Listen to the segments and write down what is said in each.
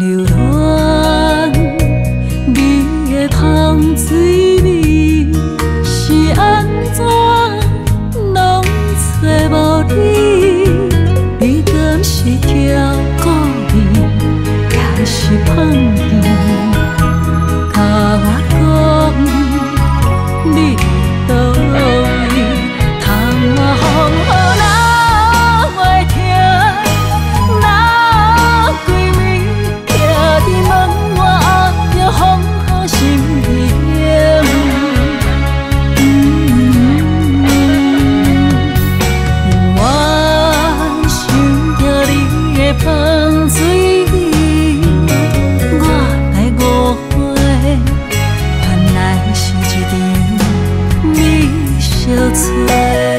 流浪，你的香水味是安怎拢找无你？你敢是条故意，还是放弃？甲我讲，你倒位，通我风雨哪会听？哪规暝徛伫门外，握着风雨心意我想着你的香水味，我来误会，原来是一场美小吹。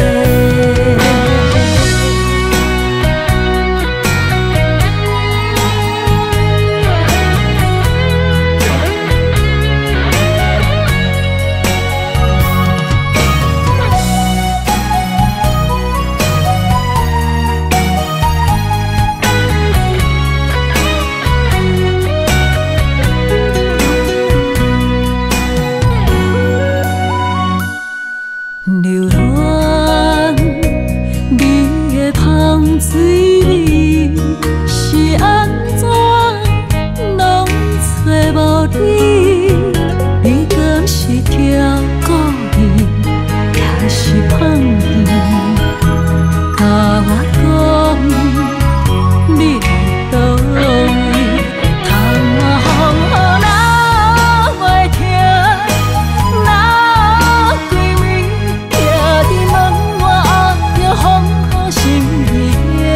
流浪，你的香水味是安怎拢找无你？你敢是条故意，还是放弃？甲我讲，你倒位，通我风雨哪会听？哪规暝徛伫门外，握着风雨心意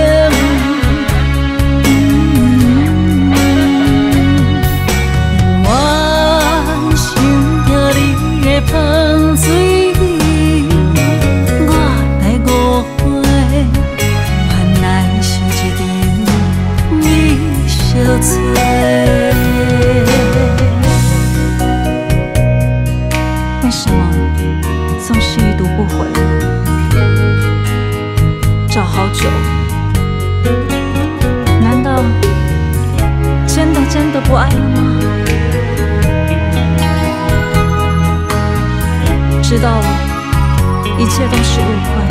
我想着你的香水味，我来误会，原来是一场美小吹。为什么总是已读不回？找好久，难道真的不爱了吗？知道了，一切都是误会。